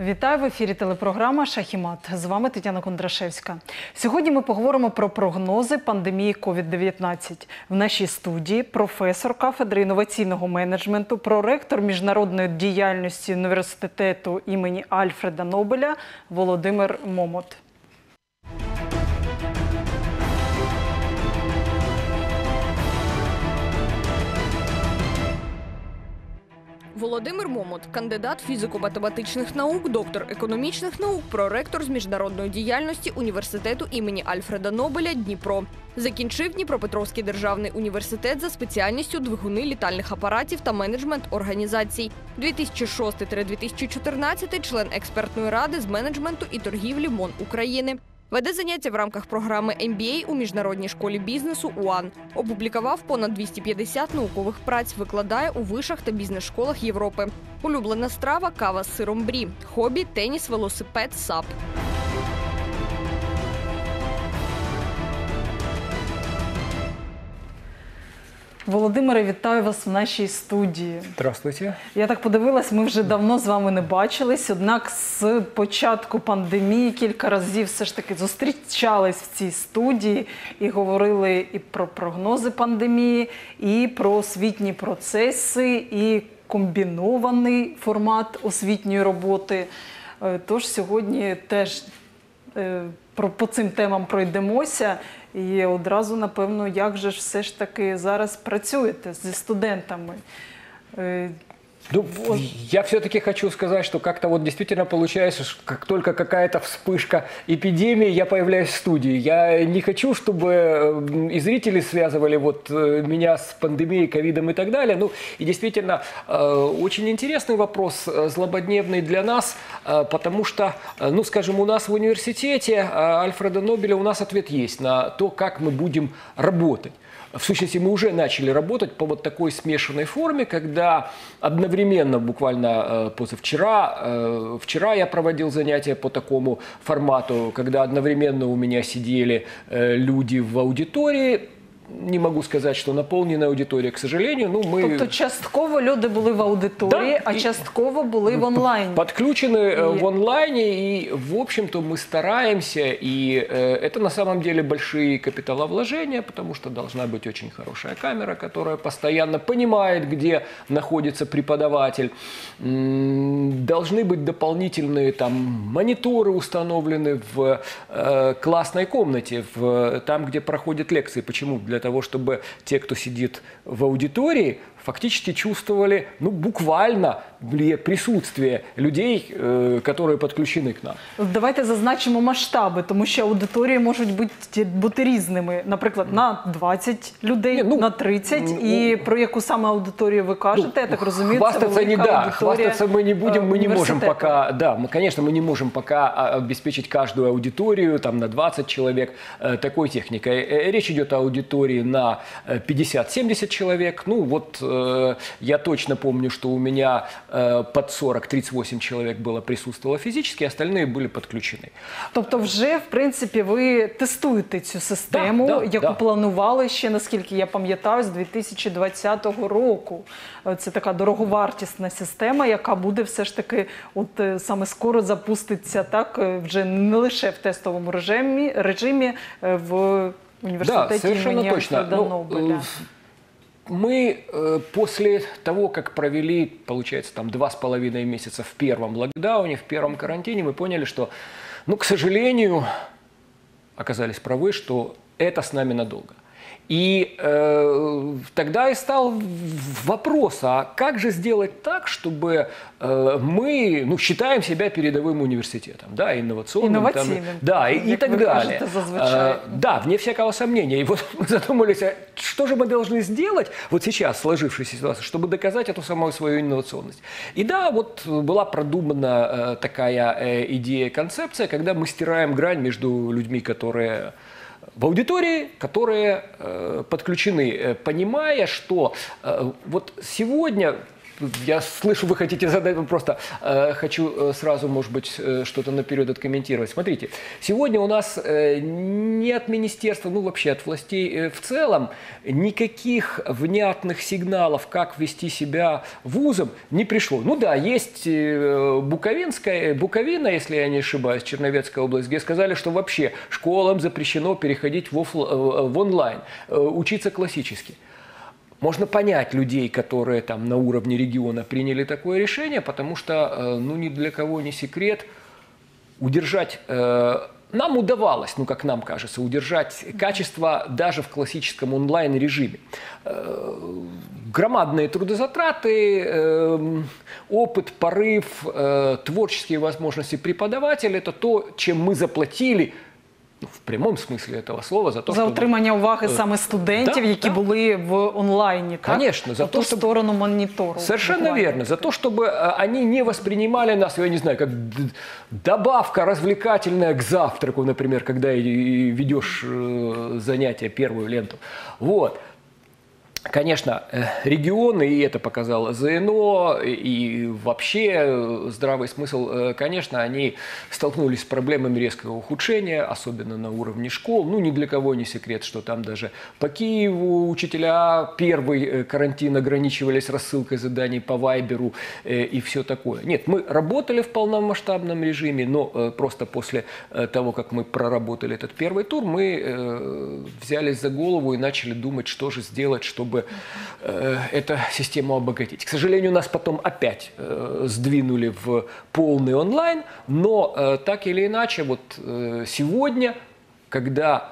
Вітаю, в ефірі телепрограма «Шах і мат». З вами Тетяна Кондрашевська. Сьогодні ми поговоримо про прогнози пандемії COVID-19. В нашій студії професор кафедри інноваційного менеджменту, проректор міжнародної діяльності університету імені Альфреда Нобеля Володимир Момот. Володимир Момот – кандидат фізико-математичних наук, доктор економічних наук, проректор з міжнародної діяльності університету імені Альфреда Нобеля Дніпро. Закінчив Дніпропетровський державний університет за спеціальністю двигуни літальних апаратів та менеджмент організацій. 2006-2014 член експертної ради з менеджменту і торгівлі МОН України. Веде заняття в рамках програми MBA у Міжнародній школі бізнесу УАН. Опублікував понад 250 наукових праць, викладає у вишах та бізнес-школах Європи. Улюблена страва – кава з сиром брі. Хобі – теніс, велосипед, САП. Володимире, вітаю вас в нашій студії. Здравствуйте. Я так подивилась, ми вже давно з вами не бачились, однак з початку пандемії кілька разів все ж таки зустрічались в цій студії і говорили і про прогнози пандемії, і про освітні процеси, і комбінований формат освітньої роботи. Тож сьогодні теж по цим темам пройдемося. І одразу, напевно, як же ж все ж таки зараз працюєте зі студентами? Ну, я все-таки хочу сказать, что как-то вот действительно получается, что как только какая-то вспышка эпидемии, я появляюсь в студии. Я не хочу, чтобы и зрители связывали вот меня с пандемией, ковидом и так далее. Ну, и действительно, очень интересный вопрос, злободневный для нас, потому что, ну, скажем, у нас в университете Альфреда Нобеля у нас ответ есть на то, как мы будем работать. В сущности, мы уже начали работать по вот такой смешанной форме, когда одновременно, буквально вчера я проводил занятия по такому формату, когда одновременно у меня сидели люди в аудитории. Не могу сказать, что наповнена аудиторія, к сожалению. Ну, ми... Тобто частково люди були в аудиторії, да, а частково були в онлайне. Подключены в онлайне, и, в общем-то, мы стараемся, и это на самом деле большие капиталовложения, потому что должна быть очень хорошая камера, которая постоянно понимает, где находится преподаватель. Должны быть дополнительные там мониторы установлены в классной комнате, там, где проходят лекции. Почему? Для того, чтобы те, кто сидит в аудитории, фактически чувствовали, ну, буквально присутствие людей, которые подключены к нам. Давайте зазначимо масштаби, тому що аудиторії можуть бути різними. Наприклад, на 20 людей, на 30. І про яку саме аудиторію ви кажете, я так розумію, це велика аудиторія. Хвастаться мы не будем, мы не можем пока, да, конечно, мы не можем пока обеспечить каждую аудиторию там, на 20 человек такой техникой. Речь идет о аудитории на 50-70 человек. Ну, вот я точно помню, что у меня под 40-38 человек присутствовало физически, остальные были подключены. Тобто вже, в принципі, ви тестуєте цю систему, яку планували ще, наскільки я пам'ятаю, з 2020 року. Це така дороговартісна система, яка буде все ж таки от саме скоро запуститься, так, вже не лише в тестовому режимі в університеті імені Альфреда Нобеля. Мы после того, как провели, получается, там 2,5 месяца в первом локдауне, в первом карантине, мы поняли, что, ну, к сожалению, оказались правы, что это с нами надолго. И тогда и стал вопрос, а как же сделать так, чтобы мы, ну, считаем себя передовым университетом, да, инновационным, там, да, и так далее. Да, вне всякого сомнения. И вот мы задумались, а что же мы должны сделать вот сейчас в сложившейся ситуации, чтобы доказать эту самую свою инновационность. И да, вот была продумана такая идея, концепция, когда мы стираем грань между людьми, которые в аудитории, которые подключены, понимая, что вот сегодня я слышу, вы хотите задать вопрос, просто хочу сразу, может быть, что-то наперед откомментировать. Смотрите, сегодня у нас не от министерства, ну вообще от властей в целом, никаких внятных сигналов, как вести себя вузом, не пришло. Ну да, есть Буковина, если я не ошибаюсь, Черновецкая область, где сказали, что вообще школам запрещено переходить в онлайн, учиться классически. Можно понять людей, которые там на уровне региона приняли такое решение, потому что, ну, ни для кого не секрет, удержать, нам удавалось, ну, как нам кажется, удержать качество даже в классическом онлайн-режиме. Громадные трудозатраты, опыт, порыв, творческие возможности преподавателя – это то, чем мы заплатили, в прямому смислі этого слова, за то, за отримання уваги саме студентів, які були в онлайні, так? Конечно, за ту сторону монітору. Совершенно верно. За то, чтобы они не воспринимали нас, я не знаю, как добавка развлекательная к завтраку, например, когда ведешь занятия, первую ленту. Вот. Конечно, регионы, и это показало ЗНО, и вообще здравый смысл, конечно, они столкнулись с проблемами резкого ухудшения, особенно на уровне школ. Ну, ни для кого не секрет, что там даже по Киеву учителя первый карантин ограничивались рассылкой заданий по Вайберу и все такое. Нет, мы работали в полномасштабном режиме, но просто после того, как мы проработали этот первый тур, мы взялись за голову и начали думать, что же сделать, чтобы эту систему обогатить. К сожалению, нас потом опять сдвинули в полный онлайн, но так или иначе, вот сегодня, когда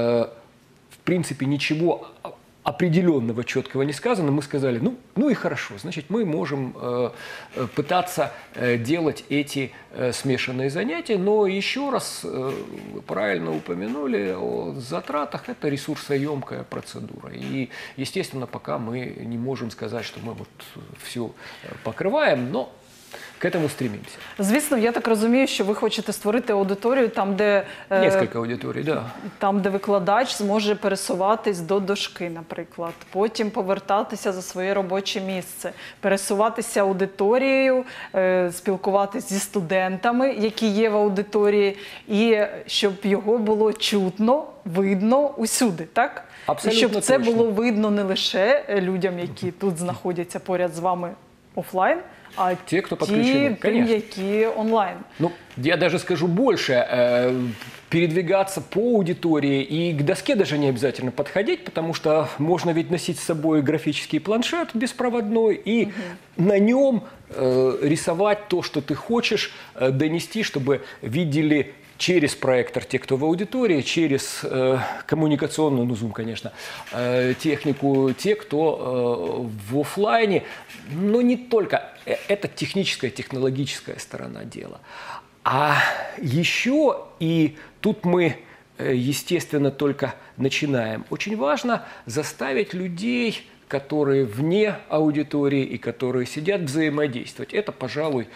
в принципе ничего определенного, четкого не сказано, мы сказали, ну и хорошо, значит, мы можем пытаться делать эти смешанные занятия, но еще раз, вы правильно упомянули о затратах, это ресурсоемкая процедура. И, естественно, пока мы не можем сказать, что мы вот все покрываем, но к этому стремимся. Звісно, я так розумію, що ви хочете створити аудиторію там, де Несколько аудиторій, да. Там, де викладач зможе пересуватись до дошки, наприклад, потім повертатися за своє робоче місце, пересуватися аудиторією, спілкуватися зі студентами, які є в аудиторії, і щоб його було чутно, видно усюди, так? Абсолютно і щоб це точно. було видно не лише людям, які тут знаходяться поряд з вами офлайн, а те, кто подключены, конечно. які онлайн. Ну, я даже скажу больше, передвигаться по аудитории и к доске даже не обязательно подходить, потому что можно ведь носить с собой графический планшет беспроводной и на нем рисовать то, что ты хочешь донести, чтобы видели через проектор те, кто в аудитории, через коммуникационную, ну, Zoom, конечно, технику, те, кто в офлайне, но не только. Это техническая, технологическая сторона дела. А еще, и тут мы, естественно, только начинаем, очень важно заставить людей, которые вне аудитории и которые сидят, взаимодействовать. Это, пожалуй,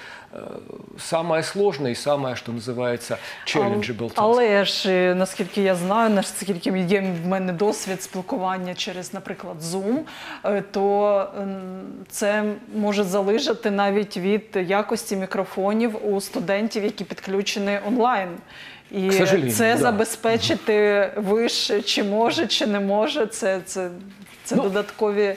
самое сложное и самое, что называется, challengeable task. Але ж, наскільки я знаю, наскільки є в мене досвід спілкування через, наприклад, Zoom, то це може залежати навіть від якості мікрофонів у студентів, які підключені онлайн. І це забезпечити ви ж чи може, чи не може, це додаткові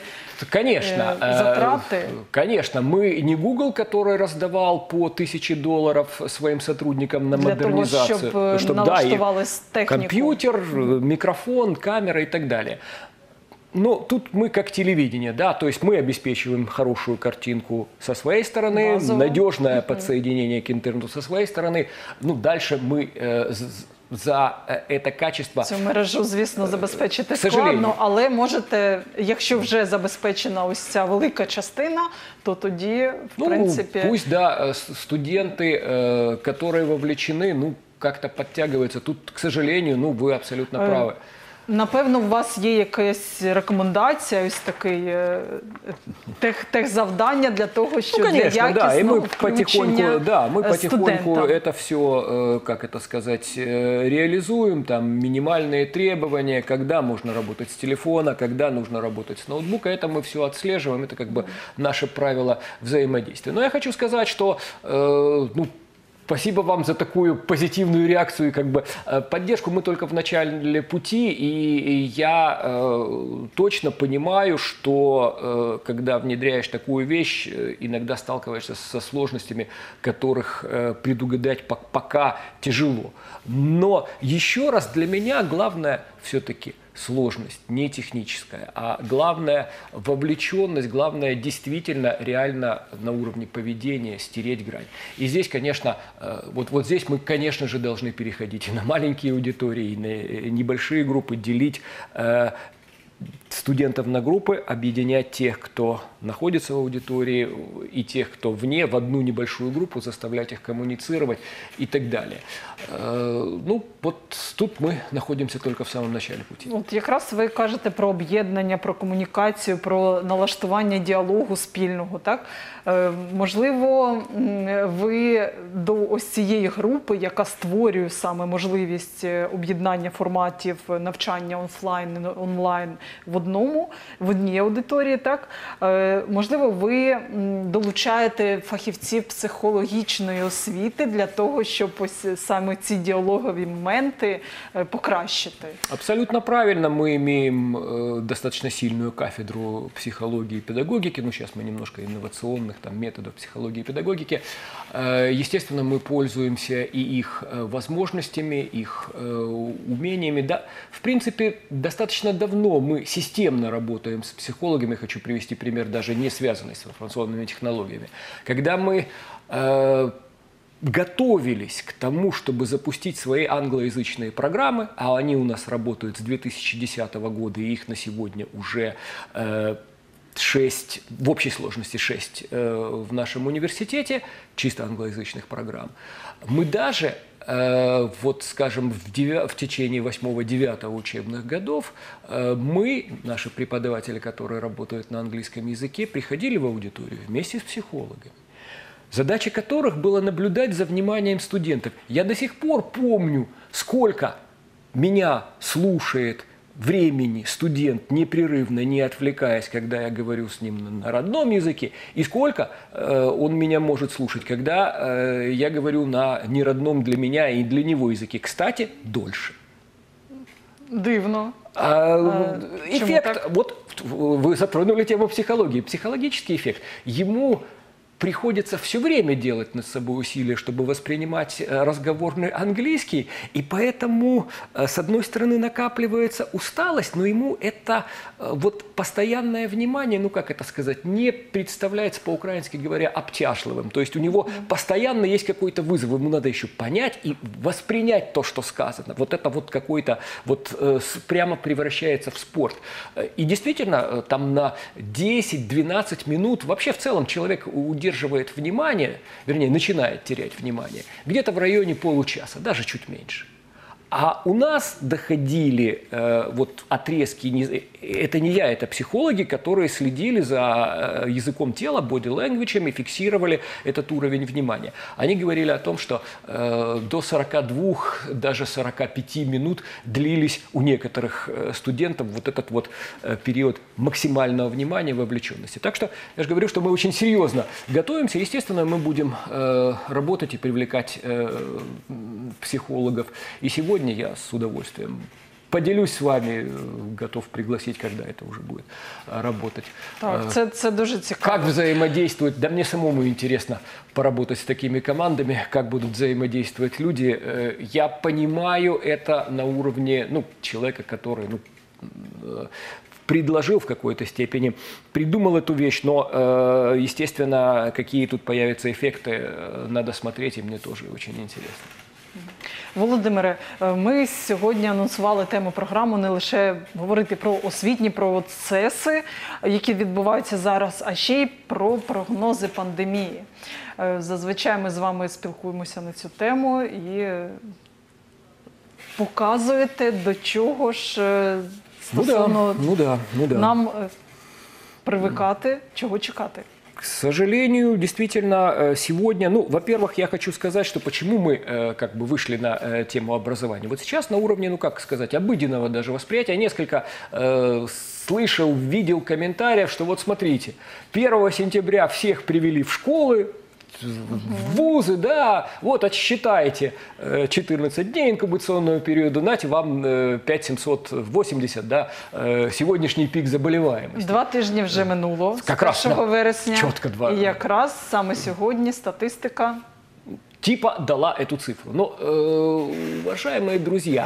затраты. Конечно, мы не Google, который раздавал по $1000 своим сотрудникам на модернизацию. Для того, чтобы налаштовалась технику. Компьютер, микрофон, камера и так далее. Но тут мы как телевидение, да, то есть мы обеспечиваем хорошую картинку со своей стороны, надежное подсоединение к интернету со своей стороны. Ну, дальше мы за це качество. Цю мережу, звісно, забезпечити складно, але можете, якщо вже забезпечена ось ця велика частина, то тоді, в принципі... Ну, пусть, да, студенты, которые вовлечены, ну, как-то подтягиваются. Тут, к сожалению, ну, вы абсолютно правы. Напевно, у вас є якась рекомендація, ось такий техзавдання для того, щоб Ну, конечно, для да, и якісного мы потихоньку, студента. это все, как это сказать, реализуем, там минимальные требования, когда можно работать с телефона, когда нужно работать с ноутбука, это мы все отслеживаем, это как бы наше правило взаимодействия. Но я хочу сказать, что, спасибо вам за такую позитивную реакцию и как бы поддержку. Мы только в начале пути, и я точно понимаю, что когда внедряешь такую вещь, иногда сталкиваешься со сложностями, которых предугадать пока тяжело. Но еще раз, для меня главное все-таки сложность, не техническая, а главное вовлеченность, главное действительно реально на уровне поведения стереть грань. И здесь, конечно, вот здесь мы, конечно же, должны переходить и на маленькие аудитории, и на небольшие группы, делить студентов на группы, объединять тех, кто находится в аудитории, и тех, кто вне, в одну небольшую группу, заставлять их коммуницировать и так далее. Вот тут мы находимся только в самом начале пути. От якраз ви кажете про об'єднання, про комунікацію, про налаштування діалогу спільного, так? Можливо, ви до ось цієї групи, яка створює саме можливість об'єднання форматів навчання офлайн, онлайн в одній аудиторії, так? Можливо, ви долучаєте фахівців психологічної освіти для того, щоб ось саме ці діалогові моменти покращити? Абсолютно правильно. Мы имеем достаточно сильную кафедру психологии и педагогики. Сейчас мы немножко инновационных методов психологии и педагогики. Естественно, мы пользуемся и их возможностями, их умениями. Да, в принципе, достаточно давно мы системно работаем с психологами. Хочу привести пример, даже не связанный с информационными технологиями. Когда мы готовились к тому, чтобы запустить свои англоязычные программы, а они у нас работают с 2010 года, и их на сегодня уже 6, в общей сложности 6 в нашем университете, чисто англоязычных программ. Мы даже, скажем, в течение 8-9 учебных годов, наши преподаватели, которые работают на английском языке, приходили в аудиторию вместе с психологами, задача которых была наблюдать за вниманием студентов. Я до сих пор помню, сколько меня слушает времени студент непрерывно, не отвлекаясь, когда я говорю с ним на родном языке, и сколько он меня может слушать, когда я говорю на неродном для меня и для него языке. Кстати, дольше. Дивно. Эффект, вы затронули тему психологии. Психологический эффект. Ему приходится все время делать над собой усилия, чтобы воспринимать разговорный английский, и поэтому, с одной стороны, накапливается усталость, но ему это постоянное внимание, не представляется, по-украински говоря, обтяжливым. То есть у него постоянно есть какой-то вызов, ему надо еще понять и воспринять то, что сказано. Это какой-то прямо превращается в спорт. И действительно, там на 10-12 минут, вообще в целом человек удерживает внимание, вернее, начинает терять внимание, где-то в районе получаса, даже чуть меньше. А у нас доходили отрезки, это не я, это психологи, которые следили за языком тела, body language, и фиксировали этот уровень внимания. Они говорили о том, что до 42, даже 45 минут длились у некоторых студентов этот период максимального внимания, вовлеченности. Так что я же говорю, что мы очень серьезно готовимся. Естественно, мы будем работать и привлекать психологов. И сегодня я с удовольствием поделюсь с вами, готов пригласить, когда это уже будет работать. Так, це дуже цікаво. Как взаимодействовать? Да мне самому интересно поработать с такими командами, как будут взаимодействовать люди. Я понимаю это на уровне человека, который предложил в какой-то степени, придумал эту вещь, но, естественно, какие тут появятся эффекты, надо смотреть, и мне тоже очень интересно. Володимире, ми сьогодні анонсували тему програми не лише говорити про освітні процеси, які відбуваються зараз, а ще й про прогнози пандемії. Зазвичай ми з вами спілкуємося на цю тему і показуєте, до чого ж стосовно нам привикати, чого чекати. К сожалению, действительно, сегодня, ну, во-первых, я хочу сказать, что почему мы как бы вышли на тему образования. Вот сейчас на уровне, ну, как сказать, обыденного даже восприятия, несколько слышал, видел комментариев, что вот смотрите, 1 сентября всех привели в школы, в вузы, да, вот отсчитайте 14 дней инкубационного периода, нате вам 5780, да, сегодняшний пик заболеваемости. 2 тижні вже минуло, з 1 вересня, чітко 2. І якраз саме сьогодні статистика типа дала эту цифру. Но, уважаемые друзья,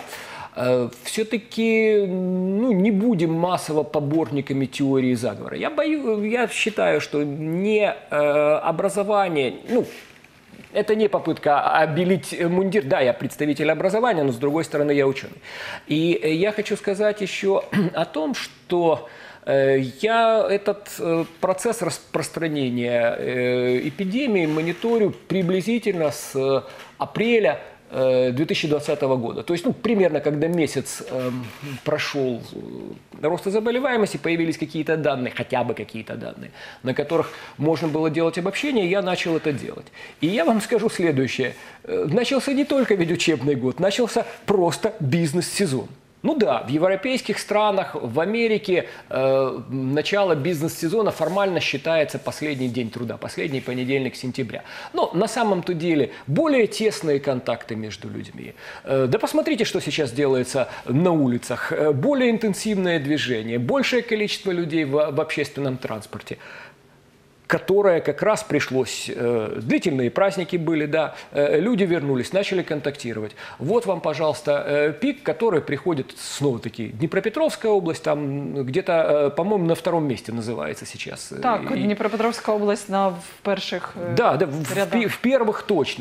все-таки не будем массово поборниками теории заговора. Я считаю, что не образование, это не попытка обелить мундир. Да, я представитель образования, но с другой стороны я ученый. И я хочу сказать еще о том, что я этот процесс распространения эпидемии мониторю приблизительно с апреля 2020 года. То есть, примерно, когда месяц прошел роста заболеваемости, появились какие-то данные, хотя бы какие-то данные, на которых можно было делать обобщение, я начал это делать. И я вам скажу следующее. Начался не только ведь учебный год, начался просто бизнес-сезон. Ну да, в европейских странах, в Америке начало бизнес-сезона формально считается последний день труда, последний понедельник сентября. Но на самом-то деле более тесные контакты между людьми. Да посмотрите, что сейчас делается на улицах. Более интенсивное движение, большее количество людей в общественном транспорте, которое как раз пришлось, длительные праздники были, да, люди вернулись, начали контактировать. Вот вам, пожалуйста, пик, который приходит, снова-таки, Днепропетровская область, там где-то, по-моему, на 2-м месте называется сейчас. Так, Днепропетровская область в перших да, в первых точно.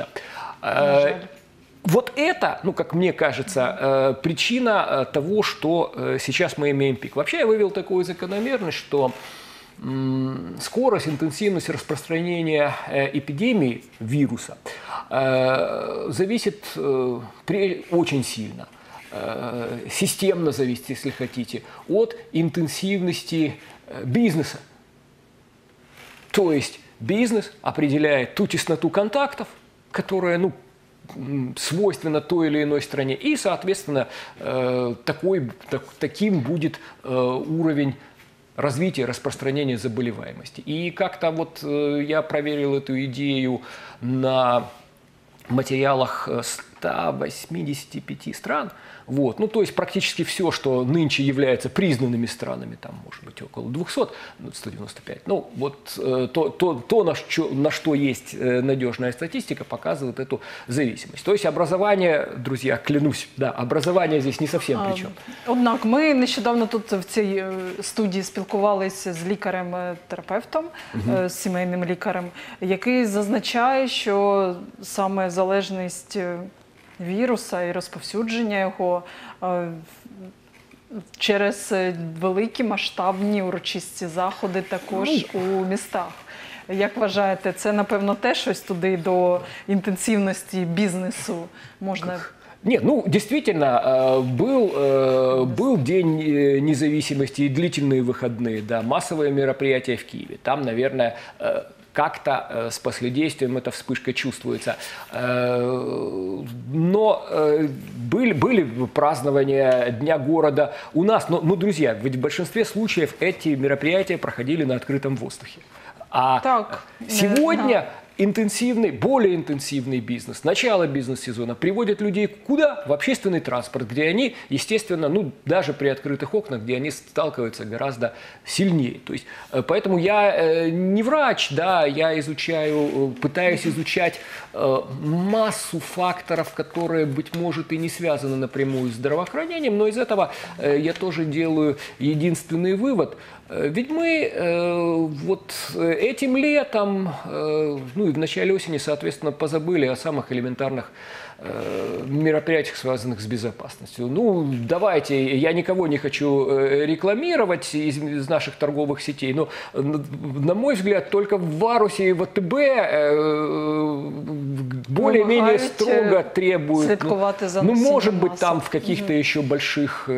Вот это, как мне кажется, причина того, что сейчас мы имеем пик. Вообще я вывел такую закономерность, что скорость, интенсивность распространения эпидемии вируса зависит очень сильно, системно зависит, если хотите, от интенсивности бизнеса. То есть бизнес определяет ту тесноту контактов, которая, свойственно той или иной стране, и, соответственно, таким будет уровень развития, распространения заболеваемости. И как-то вот я проверил эту идею на материалах 185 стран. Вот. То есть практически все, что нынче является признанными странами, там может быть около 200, 195. На что есть надежная статистика, показывает эту зависимость. То есть образование, друзья, клянусь, да, образование здесь не совсем при чем. Однак ми нещодавно тут в цій студії спілкувалися з лікарем-терапевтом, з сімейним лікарем, який зазначає, що саме залежність віруса і розповсюдження його через великі масштабні урочисті заходи також у містах. Як вважаєте, це, напевно, теж щось туди до інтенсивності бізнесу можна? Нет, действительно, был День независимости и длительные выходные, да, массовые мероприятия в Киеве. Там, наверное, как-то с последействием эта вспышка чувствуется. Но были празднования Дня города у нас. Но, друзья, ведь в большинстве случаев эти мероприятия проходили на открытом воздухе. А сегодня более интенсивный бизнес, начало бизнес-сезона приводит людей куда? В общественный транспорт, где они, естественно, даже при открытых окнах, где они сталкиваются гораздо сильнее. То есть, поэтому я не врач, да, я пытаюсь изучать массу факторов, которые, быть может, и не связаны напрямую с здравоохранением, но из этого я тоже делаю единственный вывод. Ведь мы вот этим летом, и в начале осени, соответственно, позабыли о самых элементарных мероприятиях, связанных с безопасностью. Давайте, я никого не хочу рекламировать из наших торговых сетей, но, на мой взгляд, только в Варусе и ВТБ более-менее Вымогают, строго требуют. слідкувати за Ну, носінням может быть, масок. там в каких-то еще больших,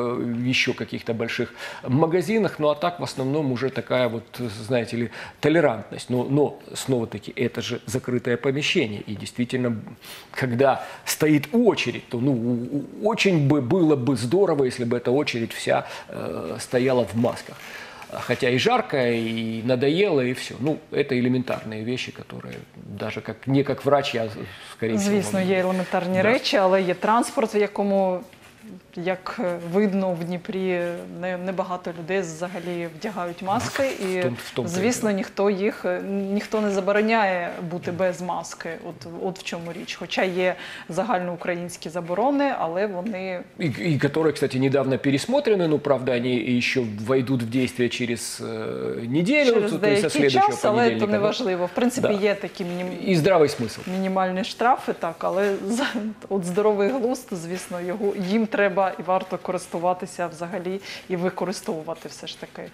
больших магазинах, ну а так в основном уже такая вот, знаете ли, толерантность. Но снова-таки, это же закрытое помещение. И действительно, когда стоит очередь, то очень было бы здорово, если бы эта очередь вся стояла в масках. Хотя и жарко, и надоело, и все. Ну, это элементарные вещи, которые даже не как врач, я, скорее всего... Звісно, є елементарні речі, але є транспорт, в якому, як видно, в Дніпрі небагато людей взагалі вдягають маски. І, звісно, ніхто не забороняє бути без маски. От в чому річ. Хоча є загальноукраїнські заборони, але вони... И которые, кстати, недавно пересмотрены, но, правда, они еще войдут в действие через неделю, Через то есть со следующего час, але понедельника. це не важливо. В принципі, Да. є такі И здравый смысл. мінімальні штрафи, так, але от здоровий глузд, звісно, їм треба і варто користуватися взагалі і використовувати все ж таки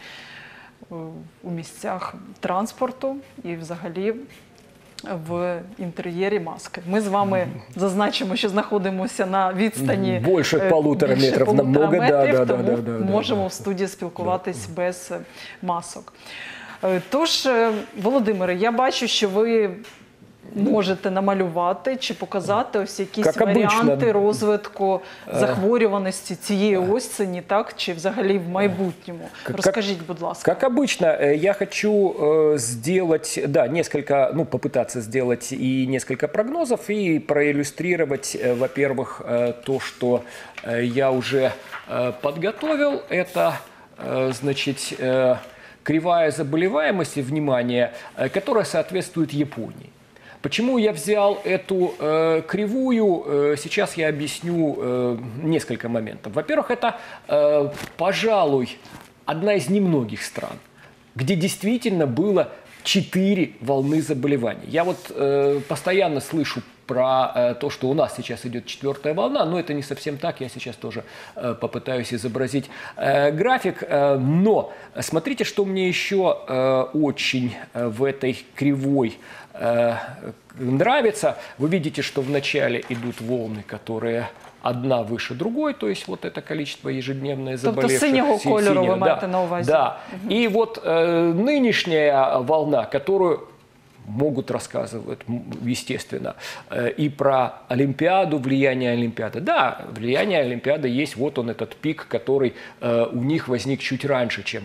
у місцях транспорту і взагалі в інтер'єрі маски. Ми з вами зазначимо, що знаходимося на відстані Більше 1,5 метрів, намного, тому можемо в студії спілкуватись без масок. Тож, Володимире, я бачу, що ви можете намалювати чи показати ось якісь варіанти розвитку захворюваності цієї осені, так, чи взагалі в майбутньому. Розкажіть, будь ласка. Как обычно, я хочу сделать, попытаться сделать и несколько прогнозов, и проиллюстрировать, во-первых, то, что я уже подготовил. Это, значит, кривая заболеваемости, внимание, которая соответствует Японии. Почему я взял эту кривую, сейчас я объясню несколько моментов. Во-первых, это, пожалуй, одна из немногих стран, где действительно было 4 волны заболеваний. Я вот постоянно слышу про то, что у нас сейчас идет 4-я волна, но это не совсем так, я сейчас тоже попытаюсь изобразить график. Но смотрите, что мне еще очень в этой кривой нравится. Вы видите, что вначале идут волны, которые одна выше другой, то есть вот это количество ежедневное заболевших. Тобто синего кольору вы маєте на увазі. Да. И вот нынешняя волна, которую могут рассказывать, естественно, и про Олимпиаду, влияние Олимпиады. Да, влияние Олимпиады есть, вот он этот пик, который у них возник чуть раньше, чем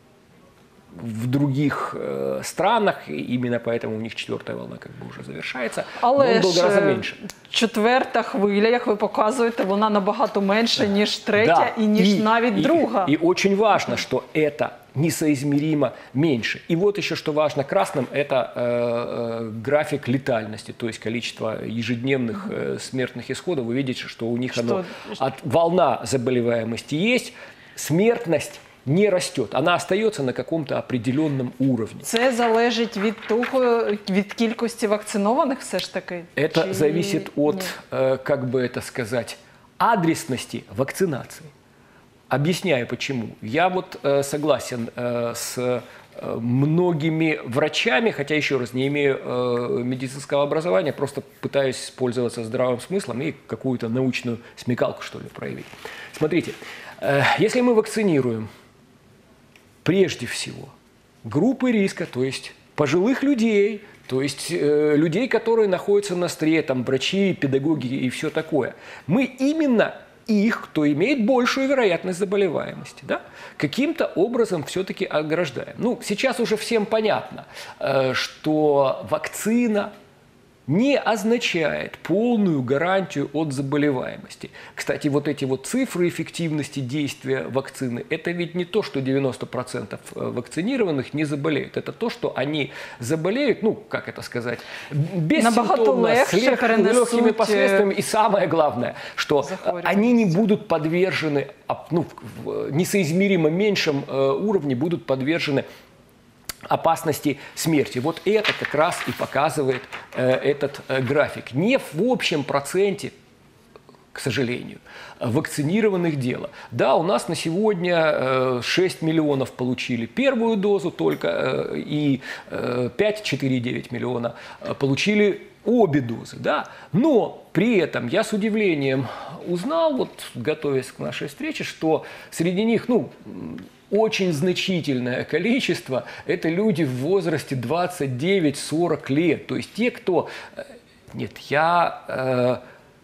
в других странах, именно поэтому у них 4-я волна как бы уже завершается, але он был гораздо меньше. 4-та хвиля, як ви показуєте, вона набагато менша, ніж 3-я, і ніж навіть 2-га. И очень важно, что это несоизмеримо меньше. И вот еще что важно красным, это график летальности, то есть количество ежедневных смертных исходов. Вы видите, что у них волна заболеваемости есть, смертность не растет, она остается на каком-то определенном уровне. Це залежить від кількості вакцинованих все ж таки? Это зависит от, как бы это сказать, адресности вакцинации. Объясняю почему. Я вот согласен с многими врачами, хотя, еще раз, не имею медицинского образования, просто пытаюсь пользоваться здравым смыслом и какую-то научную смекалку, что ли, проявить. Смотрите, если мы вакцинируем прежде всего группы риска, то есть пожилых людей, то есть людей, которые находятся на острие, там, врачи, педагоги и все такое, мы именно их, кто имеет большую вероятность заболеваемости, да, каким-то образом все-таки ограждаем. Ну, сейчас уже всем понятно, что вакцина не означает полную гарантию от заболеваемости. Кстати, вот эти вот цифры эффективности действия вакцины, это ведь не то, что 90% вакцинированных не заболеют. Это то, что они заболеют, ну, как это сказать, бессимптомно, с легкими последствиями. И самое главное, что они не будут подвержены, ну, в несоизмеримо меньшем уровне будут подвержены опасности смерти. Вот это как раз и показывает этот график. Не в общем проценте к сожалению. Вакцинированных дело. Да, у нас на сегодня 6 миллионов получили первую дозу только, и 5,4,9 миллиона получили обе дозы. Да? Но при этом я с удивлением узнал, вот готовясь к нашей встрече, что среди них, очень значительное количество – это люди в возрасте 29-40 лет. То есть те, кто… Нет, я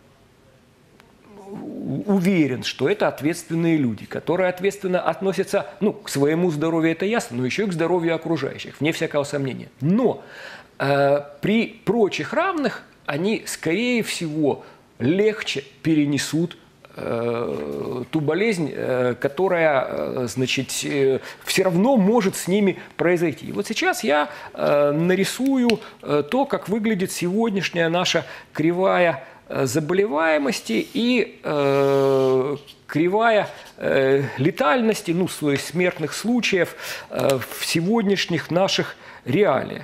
уверен, что это ответственные люди, которые ответственно относятся, к своему здоровью, это ясно, но еще и к здоровью окружающих, вне всякого сомнения. Но при прочих равных они, скорее всего, легче перенесут ту болезнь, которая, значит, все равно может с ними произойти. И вот сейчас я нарисую то, как выглядит сегодняшняя наша кривая заболеваемости и кривая летальности, то есть смертных случаев в сегодняшних наших реаліях.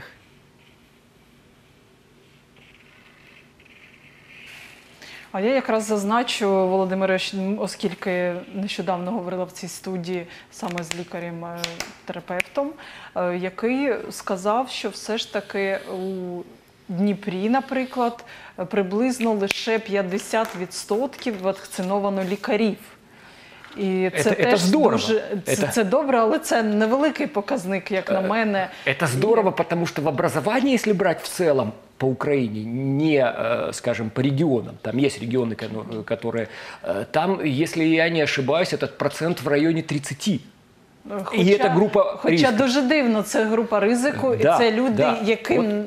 А я якраз зазначу, Володимире, оскільки нещодавно говорила в цій студії саме з лікарем-терапевтом, який сказав, що все ж таки у Дніпрі, наприклад, приблизно лише 50% вакциновано лікарів. І це теж здорово. Це добре, але це невеликий показник, як на мене. Это здорово, потому что в образовании, если брать в целом по Украине, не, скажем, по регионам, там есть регионы, которые… Там, если я не ошибаюсь, этот процент в районе 30%. І це група Хоча дуже дивно, це група ризику, і це люди, яким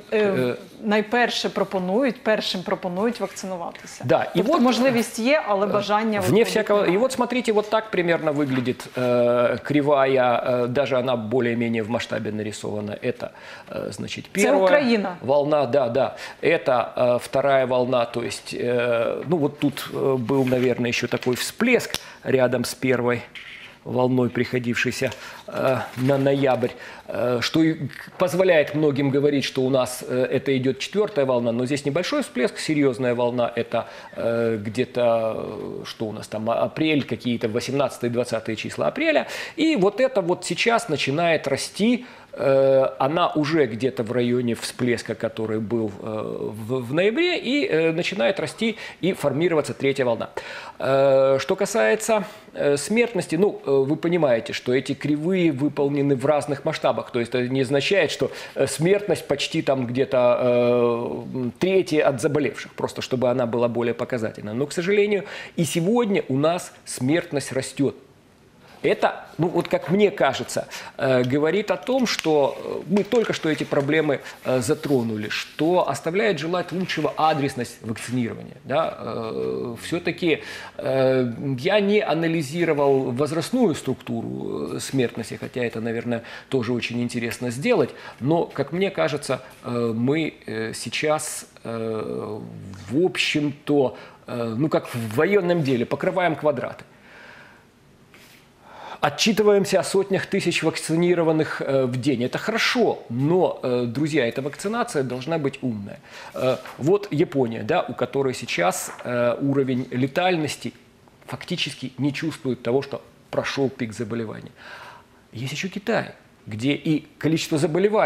першим пропонують вакцинуватися. Да, тобто можливість є, але бажання… Вне всякого… И вот смотрите, вот так примерно выглядит кривая, даже она более-менее в масштабе нарисована. Это, значит, первая волна, да. Это вторая волна, то есть, вот тут был, наверное, еще такой всплеск рядом с первой волной, приходившейся на ноябрь, что позволяет многим говорить, что у нас это идет 4-я волна, но здесь небольшой всплеск, серьезная волна – это где-то, что у нас там, апрель, какие-то 18-20 числа апреля, и вот это вот сейчас начинает расти. Она уже где-то в районе всплеска, который был в ноябре, и начинает расти и формироваться 3-я волна. Что касается смертности, вы понимаете, что эти кривые выполнены в разных масштабах. То есть это не означает, что смертность почти там где-то третья от заболевших, просто чтобы она была более показательна. Но, к сожалению, и сегодня у нас смертность растет. Это, вот как мне кажется, говорит о том, что мы только что эти проблемы затронули, что оставляет желать лучшего адресность вакцинирования. Да? Все-таки я не анализировал возрастную структуру смертности, хотя это, наверное, тоже очень интересно сделать, но, как мне кажется, мы сейчас, в общем-то, как в военном деле, покрываем квадраты. Отчитываемся о сотнях тысяч вакцинированных в день. Это хорошо, но, друзья, эта вакцинация должна быть умная. Вот Япония, да, у которой сейчас уровень летальности фактически не чувствует того, что прошел пик заболеваний. Есть еще Китай, где и количество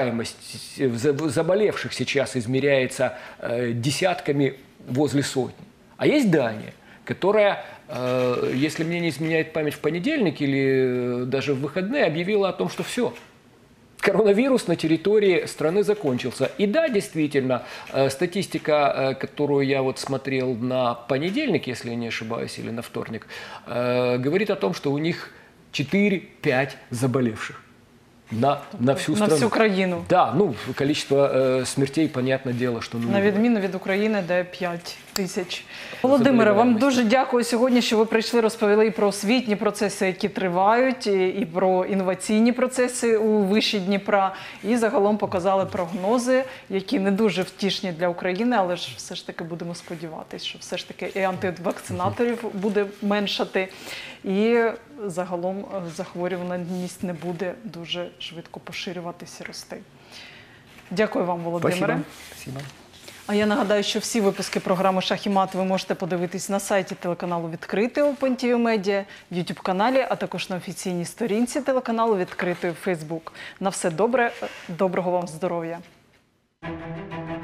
заболевших сейчас измеряется десятками возле сотни. А есть Дания, которая, если мне не изменяет память, в понедельник или даже в выходные объявила о том, что все, коронавирус на территории страны закончился. И да, действительно, статистика, которую я вот смотрел на понедельник, если я не ошибаюсь, или на вторник, говорит о том, что у них 4-5 заболевших. На всю страну. На всю країну. Да, количество смертей, понятне дело, що… На відміну від України, де 5 тисяч. Володимире, вам дуже дякую сьогодні, що ви прийшли, розповіли і про освітні процеси, які тривають, і про інноваційні процеси у виші Дніпра, і загалом показали прогнози, які не дуже втішні для України, але ж все ж таки будемо сподіватися, що все ж таки і антивакцинаторів буде меншати, і загалом захворюваність не буде дуже швидко поширюватися і рости. Дякую вам, Володимире. Спасибо. А я нагадаю, що всі випуски програми «Шах і мат» ви можете подивитись на сайті телеканалу «Відкритий» Open TV Media, в YouTube-каналі, а також на офіційній сторінці телеканалу «Відкритий» в Facebook. На все добре, доброго вам здоров'я!